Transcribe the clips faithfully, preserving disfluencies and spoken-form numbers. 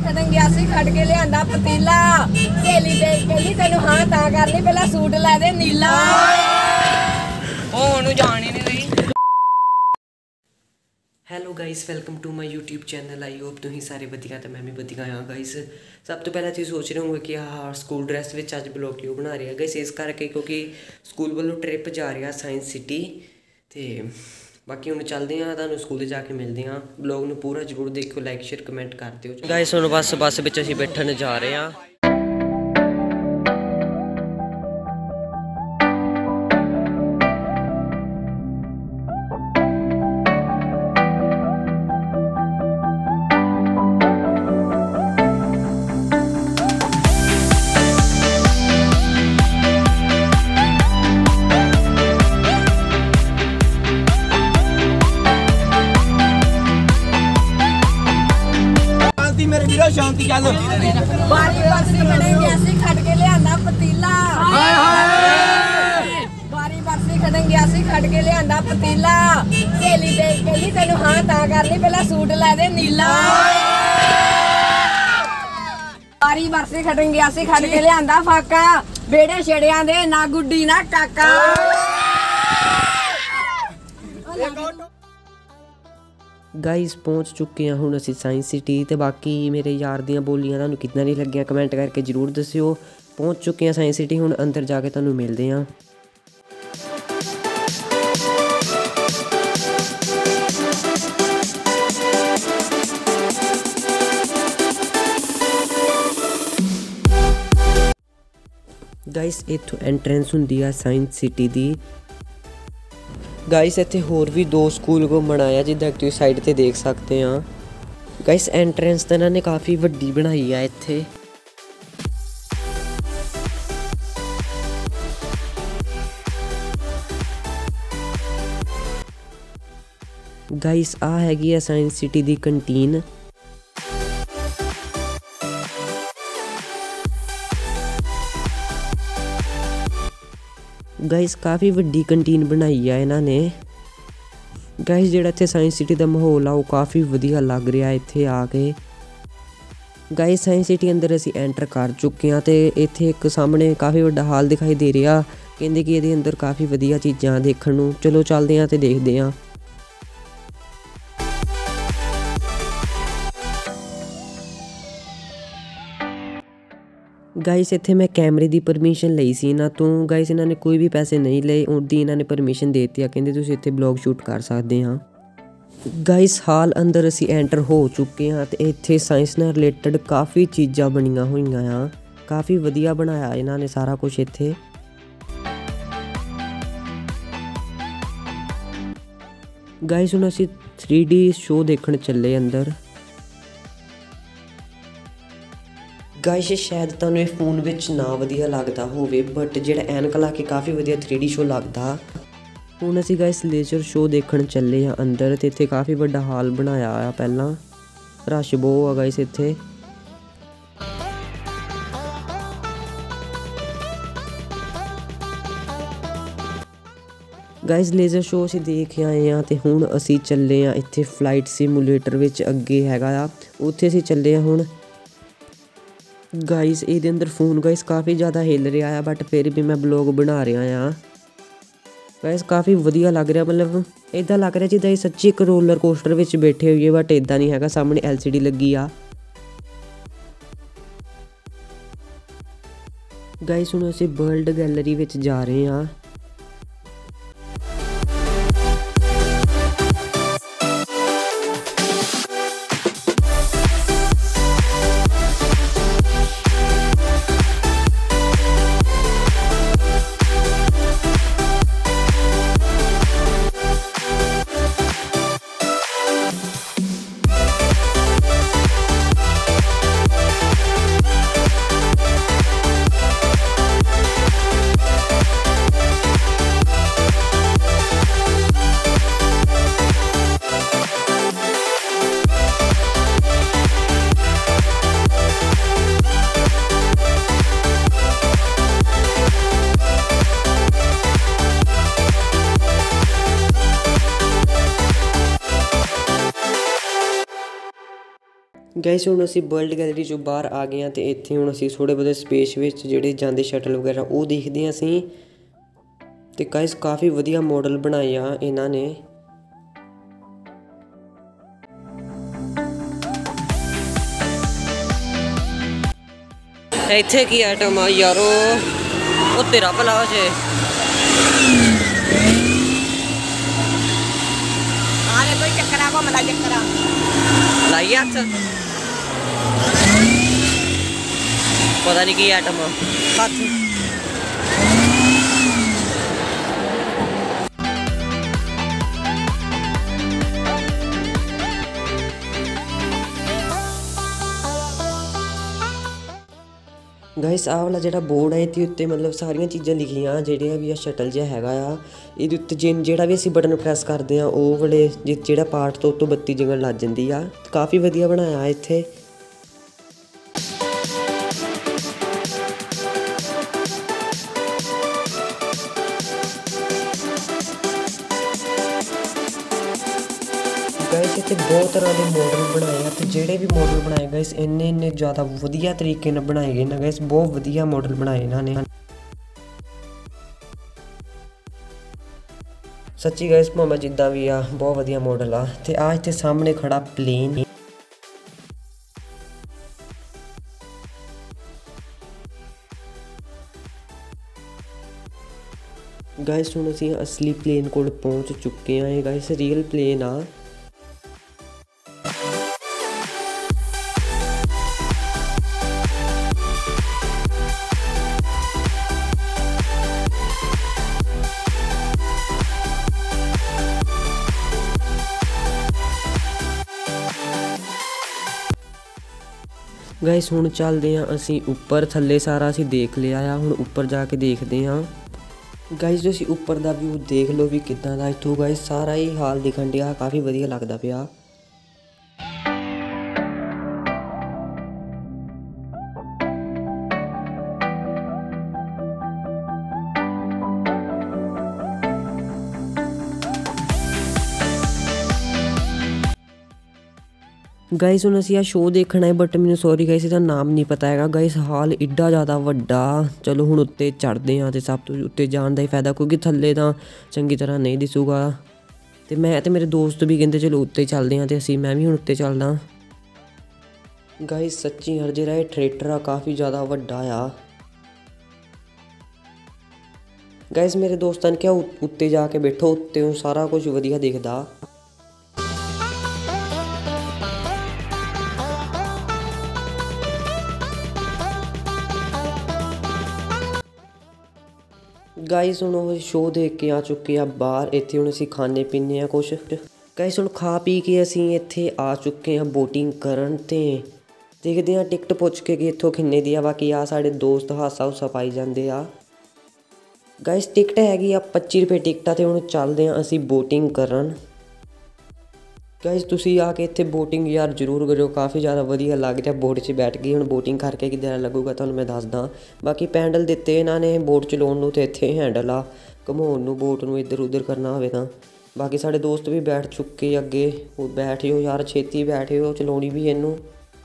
खड़न गया सी खड़ के लिया पतीला सहेली कहती तेन हाँ ता करनी पहला सूट लै दे नीला जान ही नहीं रही। Hello guys welcome to my YouTube channel. I hope तुम सारे वधिया तो मैं भी वधिया हाँ गाइस। सब तो पहले तुम सोच रहे होंगे कि हाँ स्कूल ड्रैस में अज ब्लॉग क्यों बना रहे हैं गाइस। इस करके क्योंकि स्कूल वालों ट्रिप जा रहा साइंस सिटी तो बाकी हम चलते हैं तुम स्कूल जाके मिलते हैं। ब्लॉग में पूरा जरूर देखो, लाइक शेयर कमेंट कर दियो गाइस। हम बस बस में असीं बैठन जा रहे हैं। मेरे वीरो शांति चल बारी बरसी खड़न गया सी खड़ के लिया पतीला बारी बरसी खड़न गया सी खड़ के लिया पतीला सहेली कहती तेन हाँ ता करनी पहला सूट लै दे नीला बारी बरसी खड़न गया सी खड़ के लिया फाका बेड़े छेड़िया दे ना गुड्डी ना काका। गाइस पहुँच चुके हैं हुण असीं साइंस सिटी। तो बाकी मेरे यार दियां बोलियां तुहानूं कितना नहीं लगियां कमेंट करके जरूर दस्सिओ। पहुँच चुके हैं साइंस सिटी, हुण अंदर जाके तुहानूं मिलदे हां। गाइस इत्थों एंट्रेंस हुंदी आ साइंस सिटी दी। गाइस इत्थे होर भी दो स्कूल घूमण आया जिद्दां तुसीं साइड ते देख सकते हैं। गाइस एंट्रेंस तो इन्होंने काफ़ी वड्डी बनाई है इत्थे। गाइस आ हैगी है साइंस सिटी दी कंटीन। गाइस काफ़ी वड्डी कंटीन बनाई है इन्होंने। गाइस जिहड़ा इत्थे साइंस सिटी का माहौल आ वो काफ़ी वधिया लग रहा है इत्थे आके। गाइस साइंस सिटी अंदर असीं एंटर कर चुके हैं तो इत्थे एक सामने काफ़ी वड्डा हाल दिखाई दे रहा। कहंदे कि इहदे अंदर काफ़ी वधिया चीज़ां देखण नूं। चलो चलदे हां ते देखदे हां। गाइस इत्थे मैं कैमरे की परमिशन लई सी इन्हां तों। गाइस इन्होंने कोई भी पैसे नहीं लए, उदी इन्होंने परमिशन दे दी। कहंदे तुसीं इत्थे ब्लॉग शूट कर सकते हाँ। गाइस हाल अंदर असीं एंटर हो चुके हैं तो इत्थे साइंस नाल रिलेटेड काफ़ी चीज़ां बनियां होईयां आ। काफ़ी वधिया बनाया इन्होंने सारा कुछ इत्थे। गाइस हुण असीं थ्री डी शो देखण चले अंदर। गाइस शायद तुहानूं फोन विच ना वधिया लगदा होवे बट जिहड़ा ऐनक ला के काफ़ी वधिया थ्री डी शो लगदा। हुण असीं गाइस लेजर शो देखण चले हाँ अंदर ते इत्थे काफ़ी वड्डा हाल बनाया आ। पहलां रश बहुत आ गाइस इत्थे। गाइस लेजर शो असीं देख आए हैं तो हुण असीं चले हाँ इत्थे फ्लाइट सिमुलेटर विच अगे हैगा आ, उत्थे असीं चले हाँ हुण। गाइस ये अंदर फोन गाइस काफ़ी ज़्यादा हिल रहा है बट फिर भी मैं ब्लॉग बना रहा हाँ। गाइस काफ़ी वधिया लग रहा, मतलब इदा लग रहा जिद्दां सच्ची एक रोलर कोस्टर विच बैठे हुए बट इदा नहीं हैगा। सामने एल सी डी लगी आ। गाइस हुण असीं वर्ल्ड गैलरी विच जा रहे हाँ। ਗਾਇਸ ਹੁਣ ਅਸੀਂ ਵਰਲਡ ਗੈਲਰੀ ਚੋਂ ਬਾਹਰ ਆ ਗਏ ਹਾਂ ਤੇ ਇੱਥੇ ਹੁਣ ਅਸੀਂ ਥੋੜ੍ਹੇ ਬਹੁਤੇ ਸਪੇਸ ਵਿੱਚ ਜਿਹੜੇ ਜਾਂਦੇ ਸ਼ਟਲ ਵਗੈਰਾ ਉਹ ਦੇਖਦੇ ਹਾਂ ਅਸੀਂ। ਤੇ ਗਾਇਸ ਕਾਫੀ ਵਧੀਆ ਮਾਡਲ ਬਣਾਏ ਆ ਇਹਨਾਂ ਨੇ। ਇੱਥੇ ਕੀ ਆਈਟਮ ਆ ਯਾਰੋ, ਉਹ ਤੇਰਾ ਭਲਾ ਹੋ ਜੇ। ਆਰੇ ਕੋਈ ਚੱਕਰਾ ਘੁੰਮਦਾ ਚੱਕਰਾ ਲਾਈ ਹੱਥ, ਪਤਾ ਨਹੀਂ ਕੀ ਆਈਟਮ ਆ ਹੱਥ। ਗਾਇਸ ਆਹ ਵਾਲਾ ਜਿਹੜਾ ਬੋਰਡ ਹੈ ਇਹਦੇ ਉੱਤੇ ਮਤਲਬ ਸਾਰੀਆਂ ਚੀਜ਼ਾਂ ਲਿਖੀਆਂ ਜਿਹੜੀਆਂ ਵੀ ਆ ਸ਼ਟਲ ਜਿਹਾ ਹੈਗਾ ਆ। ਇਹਦੇ ਉੱਤੇ ਜਿ ਜਿਹੜਾ ਵੀ ਅਸੀਂ ਬਟਨ ਪ੍ਰੈਸ ਕਰਦੇ ਹਾਂ ਉਹ ਵਾਲੇ ਜਿਹੜਾ ਪਾਰਟ ਤੋਂ ਉੱਤੋਂ ਬੱਤੀ ਜਗਣ ਲੱਗ ਜਾਂਦੀ ਆ। ਕਾਫੀ ਵਧੀਆ ਬਣਾਇਆ ਇੱਥੇ। ਗਾਇਸ ਇੱਥੇ ਬਹੁਤ ਤਰ੍ਹਾਂ ਦੇ ਮਾਡਲ ਬਣਾਏ ਆ ਤੇ ਜਿਹੜੇ ਵੀ ਮਾਡਲ ਬਣਾਏ ਗਾਇਸ ਇੰਨੇ ਇੰਨੇ ਜ਼ਿਆਦਾ ਵਧੀਆ ਤਰੀਕੇ ਨਾਲ ਬਣਾਏ ਗਏ ਨਾ ਗਾਇਸ, ਬਹੁਤ ਵਧੀਆ ਮਾਡਲ ਬਣਾਏ ਇਹਨਾਂ ਨੇ ਸੱਚੀ ਗਾਇਸ। ਭਾਵੇਂ ਜਿੱਦਾਂ ਵੀ ਆ ਬਹੁਤ ਵਧੀਆ ਮਾਡਲ ਆ। ਤੇ ਆ ਇੱਥੇ ਸਾਹਮਣੇ ਖੜਾ ਪਲੇਨ, ਗਾਇਸ ਹੁਣ ਅਸੀਂ ਅਸਲੀ ਪਲੇਨ ਕੋਲ ਪਹੁੰਚ ਚੁੱਕੇ ਹਾਂ। ਇਹ ਗਾਇਸ ਰੀਅਲ ਪਲੇਨ ਆ। ਗਾਇਸ ਹੁਣ ਚੱਲਦੇ ਹਾਂ ਅਸੀਂ ਉੱਪਰ। ਥੱਲੇ ਸਾਰਾ ਅਸੀਂ ਦੇਖ ਲਿਆ ਆ, ਹੁਣ ਉੱਪਰ ਜਾ ਕੇ ਦੇਖਦੇ ਹਾਂ। ਗਾਇਸ ਤੁਸੀਂ ਉੱਪਰ ਦਾ ਵਿਊ ਦੇਖ ਲਓ ਵੀ ਕਿੱਦਾਂ ਦਾ ਇੱਥੋਂ ਗਾਇਸ ਸਾਰਾ ਹੀ ਹਾਲ ਦਿਖਣ ਡਿਆ, ਕਾਫੀ ਵਧੀਆ ਲੱਗਦਾ ਪਿਆ। ਗਾਇਸ ਹੁਣ ਅਸੀਂ ਆ ਸ਼ੋਅ ਦੇਖਣਾ ਹੈ ਬਟ ਮੈਨੂੰ ਸੌਰੀ ਗਾਇਸ ਇਹਦਾ ਨਾਮ ਨਹੀਂ ਪਤਾ ਹੈਗਾ। ਗਾਇਸ ਹਾਲ ਏਡਾ ਜ਼ਿਆਦਾ ਵੱਡਾ। ਚਲੋ ਹੁਣ ਉੱਤੇ ਚੜ੍ਹਦੇ ਹਾਂ ਤੇ ਸਭ ਤੋਂ ਉੱਤੇ ਜਾਣ ਦਾ ਹੀ ਫਾਇਦਾ, ਕਿਉਂਕਿ ਥੱਲੇ ਤਾਂ ਚੰਗੀ ਤਰ੍ਹਾਂ ਨਹੀਂ ਦਿਸੂਗਾ। ਤੇ ਮੈਂ ਤੇ ਮੇਰੇ ਦੋਸਤ ਵੀ ਕਹਿੰਦੇ ਚਲੋ ਉੱਤੇ ਚੱਲਦੇ ਹਾਂ ਤੇ ਅਸੀਂ ਮੈਂ ਵੀ ਹੁਣ ਉੱਤੇ ਚੱਲਦਾ। ਗਾਇਸ ਸੱਚੀ ਯਾਰ ਜਿਹੜਾ ਇਹ ਥੀਏਟਰ ਆ ਕਾਫੀ ਜ਼ਿਆਦਾ ਵੱਡਾ ਆ। ਗਾਇਸ ਮੇਰੇ ਦੋਸਤਾਂ ਨੇ ਕਿਹਾ ਉੱਤੇ ਜਾ ਕੇ ਬੈਠੋ, ਉੱਤੇ ਸਾਰਾ ਕੁਝ ਵਧੀਆ ਦਿਖਦਾ। ਗਾਇਸ ਹੁਣ ਉਹ ਸ਼ੋਅ ਦੇਖ ਕੇ ਆ ਚੁੱਕੇ ਆ ਬਾਹਰ। ਇੱਥੇ ਹੁਣ ਅਸੀਂ ਖਾਣੇ ਪੀਣੇ ਆ ਕੁਛ। ਗਾਇਸ ਹੁਣ ਖਾ ਪੀ ਕੇ ਅਸੀਂ ਇੱਥੇ ਆ ਚੁੱਕੇ ਹਾਂ ਬੋਟਿੰਗ ਕਰਨ। ਤੇ ਦੇਖਦੇ ਹਾਂ ਟਿਕਟ ਪੁੱਛ ਕੇ ਕਿ ਇੱਥੋਂ ਕਿੰਨੇ ਦੀ ਆ। ਬਾਕੀ ਆ ਸਾਡੇ ਦੋਸਤ ਹਾਸਾ ਹੁਸਾ ਪਾਈ ਜਾਂਦੇ ਆ। ਗਾਇਸ ਟਿਕਟ ਹੈਗੀ ਆ ਪੱਚੀ ਰੁਪਏ ਟਿਕਟ ਆ। ਤੇ ਹੁਣ ਚੱਲਦੇ ਹਾਂ ਅਸੀਂ ਬੋਟਿੰਗ ਕਰਨ। ਗਾਇਸ ਤੁਸੀਂ ਆ ਕੇ ਇੱਥੇ ਬੋਟਿੰਗ ਯਾਰ ਜ਼ਰੂਰ ਕਰਿਓ, ਕਾਫੀ ਜ਼ਿਆਦਾ ਵਧੀਆ ਲੱਗ ਰਿਹਾ। ਬੋਟ 'ਚ ਬੈਠ ਕੇ ਹੁਣ ਬੋਟਿੰਗ ਕਰਕੇ ਕਿੱਦਾਂ ਲੱਗੂਗਾ ਤੁਹਾਨੂੰ ਮੈਂ ਦੱਸਦਾ। ਬਾਕੀ ਪੈਂਡਲ ਦਿੱਤੇ ਇਹਨਾਂ ਨੇ ਬੋਟ ਚਲਾਉਣ ਨੂੰ ਤੇ ਇੱਥੇ ਹੈਂਡਲ ਆ ਘੁਮਾਉਣ ਨੂੰ, ਬੋਟ ਨੂੰ ਇੱਧਰ ਉੱਧਰ ਕਰਨਾ ਹੋਵੇ ਤਾਂ। ਬਾਕੀ ਸਾਡੇ ਦੋਸਤ ਵੀ ਬੈਠ ਚੁੱਕੇ ਅੱਗੇ। ਉਹ ਬੈਠਿਓ ਯਾਰ ਛੇਤੀ ਬੈਠਿਓ, ਚਲਾਉਣੀ ਵੀ ਇਹਨੂੰ।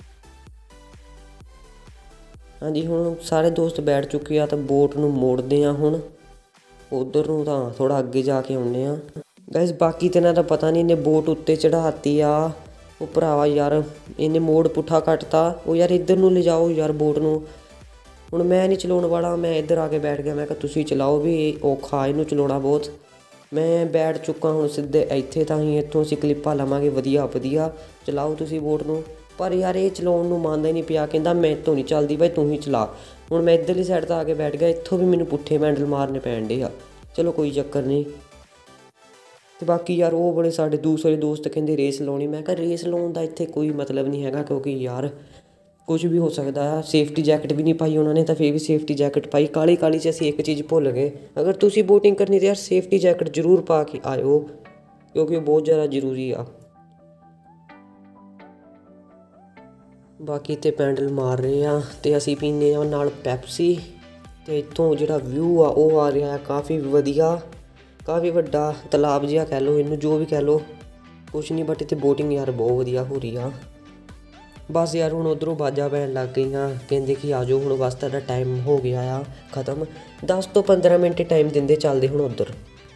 ਹਾਂਜੀ ਹੁਣ ਸਾਰੇ ਦੋਸਤ ਬੈਠ ਚੁੱਕੇ ਆ ਤਾਂ ਬੋਟ ਨੂੰ ਮੋੜਦੇ ਆ ਹੁਣ ਉੱਧਰ ਨੂੰ, ਤਾਂ ਥੋੜ੍ਹਾ ਅੱਗੇ ਜਾ ਕੇ ਆਉਂਦੇ ਹਾਂ। ਗਾਇਸ ਬਾਕੀ ਤਾਂ ਇਹਨਾਂ ਦਾ ਪਤਾ ਨਹੀਂ, ਇਹਨੇ ਬੋਟ ਉੱਤੇ ਚੜ੍ਹਾਤੀ ਆ। ਉਹ ਭਰਾਵਾ ਯਾਰ ਇਹਨੇ ਮੋੜ ਪੁੱਠਾ ਕੱਟਤਾ। ਉਹ ਯਾਰ ਇੱਧਰ ਨੂੰ ਲਿਜਾਓ ਯਾਰ ਬੋਟ ਨੂੰ। ਹੁਣ ਮੈਂ ਨਹੀਂ ਚਲਾਉਣ ਵਾਲਾ, ਮੈਂ ਇੱਧਰ ਆ ਕੇ ਬੈਠ ਗਿਆ। ਮੈਂ ਕਿਹਾ ਤੁਸੀਂ ਚਲਾਓ ਵੀ, ਔਖਾ ਇਹਨੂੰ ਚਲਾਉਣਾ ਬਹੁਤ। ਮੈਂ ਬੈਠ ਚੁੱਕਾ ਹੁਣ ਸਿੱਧੇ ਇੱਥੇ, ਤਾਂ ਹੀ ਇੱਥੋਂ ਅਸੀਂ ਕਲਿੱਪਾਂ ਲਵਾਂਗੇ ਵਧੀਆ ਵਧੀਆ। ਚਲਾਓ ਤੁਸੀਂ ਬੋਟ ਨੂੰ। ਪਰ ਯਾਰ ਇਹ ਚਲਾਉਣ ਨੂੰ ਮੰਨਦਾ ਹੀ ਨਹੀਂ ਪਿਆ, ਕਹਿੰਦਾ ਮੈਂ ਇੱਥੋਂ ਨਹੀਂ ਚੱਲਦੀ ਬਾਈ ਤੂੰ ਹੀ ਚਲਾ। ਹੁਣ ਮੈਂ ਇੱਧਰਲੀ ਸਾਈਡ 'ਤੇ ਆ ਕੇ ਬੈਠ ਗਿਆ। ਇੱਥੋਂ ਵੀ ਮੈਨੂੰ ਪੁੱਠੇ ਪੈਂਡਲ ਮਾਰਨੇ ਪੈਣ ਡੇ ਆ। ਚਲੋ ਕੋਈ ਚੱਕਰ ਨਹੀਂ। ਤੇ ਬਾਕੀ ਯਾਰ ਉਹ ਬੜੇ ਸਾਡੇ ਦੂਸਰੇ ਦੋਸਤ ਕਹਿੰਦੇ ਰੇਸ ਲਾਉਣੀ। ਮੈਂ ਕਿਹਾ ਰੇਸ ਲਾਉਣ ਦਾ ਇੱਥੇ ਕੋਈ ਮਤਲਬ ਨਹੀਂ ਹੈਗਾ, ਕਿਉਂਕਿ ਯਾਰ ਕੁਝ ਵੀ ਹੋ ਸਕਦਾ ਆ। ਸੇਫਟੀ ਜੈਕਟ ਵੀ ਨਹੀਂ ਪਾਈ ਉਹਨਾਂ ਨੇ, ਤਾਂ ਫਿਰ ਵੀ ਸੇਫਟੀ ਜੈਕਟ ਪਾਈ। ਕਾਲੀ ਕਾਲੀ 'ਚ ਅਸੀਂ ਇੱਕ ਚੀਜ਼ ਭੁੱਲ ਗਏ। ਅਗਰ ਤੁਸੀਂ ਬੋਟਿੰਗ ਕਰਨੀ ਤਾਂ ਯਾਰ ਸੇਫਟੀ ਜੈਕਟ ਜ਼ਰੂਰ ਪਾ ਕੇ ਆਇਓ, ਕਿਉਂਕਿ ਉਹ ਬਹੁਤ ਜ਼ਿਆਦਾ ਜ਼ਰੂਰੀ ਆ। ਬਾਕੀ ਤੇ ਪੈਂਡਲ ਮਾਰ ਰਹੇ ਆ ਤੇ ਅਸੀਂ ਪੀਂਦੇ ਆ ਨਾਲ ਪੈਪਸੀ। ਤੇ ਇੱਥੋਂ ਜਿਹੜਾ ਵਿਊ ਆ ਉਹ ਆ ਰਿਹਾ ਕਾਫੀ ਵਧੀਆ, ਕਾਫੀ ਵੱਡਾ ਤਲਾਬ ਜਿਹਾ ਕਹਿ ਲਓ ਇਹਨੂੰ, ਜੋ ਵੀ ਕਹਿ ਲਓ ਕੁਛ ਨਹੀਂ। ਬਟ ਇੱਥੇ ਬੋਟਿੰਗ ਯਾਰ ਬਹੁਤ ਵਧੀਆ ਹੋ ਰਹੀ ਆ। ਬਸ ਯਾਰ ਹੁਣ ਉੱਧਰੋਂ ਬਾਜਾਂ ਪੈਣ ਲੱਗ ਗਈਆਂ, ਕਹਿੰਦੇ ਕਿ ਆ ਜਾਓ ਹੁਣ ਬਸ ਤੁਹਾਡਾ ਟਾਈਮ ਹੋ ਗਿਆ ਆ ਖ਼ਤਮ। ਦਸ ਤੋਂ ਪੰਦਰਾਂ ਮਿੰਟ ਟਾਈਮ ਦਿੰਦੇ, ਚੱਲਦੇ ਹੁਣ ਉੱਧਰ।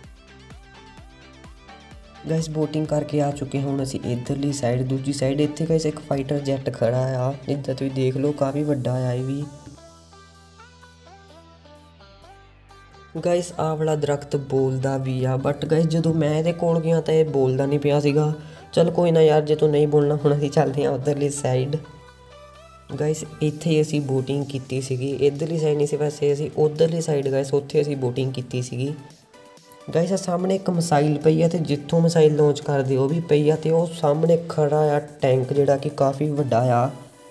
ਗਾਇਸ ਬੋਟਿੰਗ ਕਰਕੇ ਆ ਚੁੱਕੇ ਹੁਣ ਅਸੀਂ ਇੱਧਰਲੀ ਸਾਈਡ। ਦੂਜੀ ਸਾਈਡ ਇੱਥੇ ਗਾਇਸ ਇੱਕ ਫਾਈਟਰ ਜੈਟ ਖੜਾ ਆ, ਜਿੱਦਾਂ ਤੁਸੀਂ ਦੇਖ ਲਓ ਕਾਫੀ ਵੱਡਾ ਆ ਇਹ ਵੀ। ਗਾਇਸ ਆਹ ਵਾਲਾ ਦਰਖਤ ਬੋਲਦਾ ਵੀ ਆ, ਬਟ ਗਾਇਸ ਜਦੋਂ ਮੈਂ ਇਹਦੇ ਕੋਲ ਗਿਆ ਤਾਂ ਇਹ ਬੋਲਦਾ ਨਹੀਂ ਪਿਆ ਸੀਗਾ। ਚਲ ਕੋਈ ਨਾ ਯਾਰ, ਜੇ ਤੂੰ ਨਹੀਂ ਬੋਲਣਾ ਹੁਣ ਅਸੀਂ ਚੱਲਦੇ ਹਾਂ ਉੱਧਰਲੀ ਸਾਈਡ। ਗਾਇਸ ਇੱਥੇ ਅਸੀਂ ਬੋਟਿੰਗ ਕੀਤੀ ਸੀਗੀ, ਇੱਧਰਲੀ ਸਾਈਡ ਨਹੀਂ ਸੀ ਵੈਸੇ, ਅਸੀਂ ਉੱਧਰਲੀ ਸਾਈਡ ਗਾਇਸ ਉੱਥੇ ਅਸੀਂ ਬੋਟਿੰਗ ਕੀਤੀ ਸੀਗੀ। ਗਾਇਸ ਆ ਸਾਹਮਣੇ ਇੱਕ ਮਿਸਾਈਲ ਪਈ ਆ, ਅਤੇ ਜਿੱਥੋਂ ਮਿਸਾਈਲ ਲਾਂਚ ਕਰਦੇ ਉਹ ਵੀ ਪਈ ਆ, ਅਤੇ ਉਹ ਸਾਹਮਣੇ ਖੜਾ ਆ ਟੈਂਕ ਜਿਹੜਾ ਕਿ ਕਾਫੀ ਵੱਡਾ ਆ।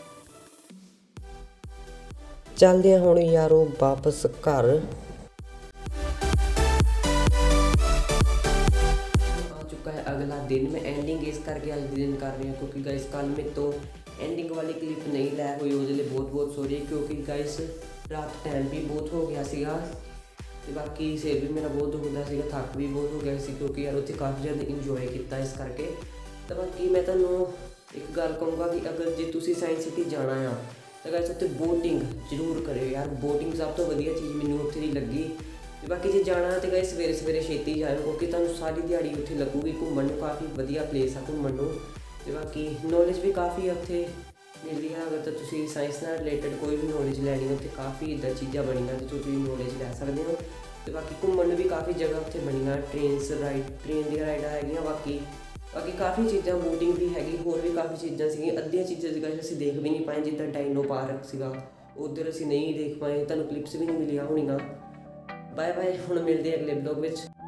ਚੱਲਦੇ ਹਾਂ ਹੁਣ ਯਾਰ ਉਹ ਵਾਪਸ ਘਰ। अगला दिन मैं एंडिंग इस करके अज दिन कर रही हूँ क्योंकि गाइस कल मेरे तो एंडिंग वाली क्लिप नहीं लै हुई, वो बहुत बहुत सॉरी क्योंकि गाइस रात टाइम भी बहुत हो गया सीगा ते बाकी सिर भी मेरा बहुत दुखदा सीगा, थक भी बहुत हो गया सी क्योंकि यार उत्थे काफ़ी ज़्यादा इंजॉय किया इस करके। तो बाकी मैं तुहानूं एक गल कहूँगा कि अगर जे तुसीं साइंस सिटी जाना आ तो गाइस उत्थे बोटिंग जरूर करियो यार, बोटिंग सब तो वधिया चीज़ मैनूं उत्थे दी लगी। ਤੇ ਬਾਕੀ ਜੇ ਜਾਣਾ ਤੇ ਗਾਇਸ ਸਵੇਰੇ ਸਵੇਰੇ ਛੇਤੀ ਜਾਇਓ ਕਿਉਂਕਿ ਤੁਹਾਨੂੰ ਸਾਰੀ ਦਿਹਾੜੀ ਉੱਥੇ ਲੱਗੂਗੀ ਘੁੰਮਣ ਨੂੰ, ਕਾਫੀ ਵਧੀਆ ਪਲੇਸ ਆ ਘੁੰਮਣ ਨੂੰ। ਤੇ ਬਾਕੀ ਨੌਲੇਜ ਵੀ ਕਾਫੀ ਉੱਥੇ ਮਿਲਦੀ ਹੈ, ਅਗਰ ਤਾਂ ਤੁਸੀਂ ਸਾਇੰਸ ਨਾਲ ਰਿਲੇਟਡ ਕੋਈ ਵੀ ਨੌਲੇਜ ਲੈਣੀ ਉੱਥੇ ਕਾਫੀ ਇੱਦਾਂ ਚੀਜ਼ਾਂ ਬਣੀਆਂ ਤੇ ਤੁਸੀਂ ਨੌਲੇਜ ਲੈ ਸਕਦੇ ਹੋ। ਤੇ ਬਾਕੀ ਘੁੰਮਣ ਨੂੰ ਵੀ ਕਾਫੀ ਜਗ੍ਹਾ ਉੱਥੇ ਬਣੀਆਂ, ਟ੍ਰੇਨਸ ਰਾਈਡ ਟ੍ਰੇਨ ਦੀਆਂ ਰਾਈਡਾਂ ਹੈਗੀਆਂ, ਬਾਕੀ ਬਾਕੀ ਕਾਫੀ ਚੀਜ਼ਾਂ ਬੋਟਿੰਗ ਵੀ ਹੈਗੀ, ਹੋਰ ਵੀ ਕਾਫੀ ਚੀਜ਼ਾਂ ਸੀਗੀਆਂ। ਅੱਧੀਆਂ ਚੀਜ਼ਾਂ ਸੀਗਾ ਅਸੀਂ ਦੇਖ ਵੀ ਨਹੀਂ ਪਾਏ, ਜਿੱਦਾਂ ਡਾਇਨੋ ਪਾਰਕ ਸੀਗਾ ਉੱਧਰ ਅਸੀਂ ਨਹੀਂ ਦੇਖ ਪਾਏ, ਤੁਹਾਨੂੰ ਕਲਿੱਪਸ ਵੀ ਨਹੀਂ ਮਿਲੀਆਂ ਹੋਣੀਆਂ। ਬਾਏ ਬਾਏ, ਹੁਣ ਮਿਲਦੇ ਅਗਲੇ ਵਲੌਗ ਵਿੱਚ।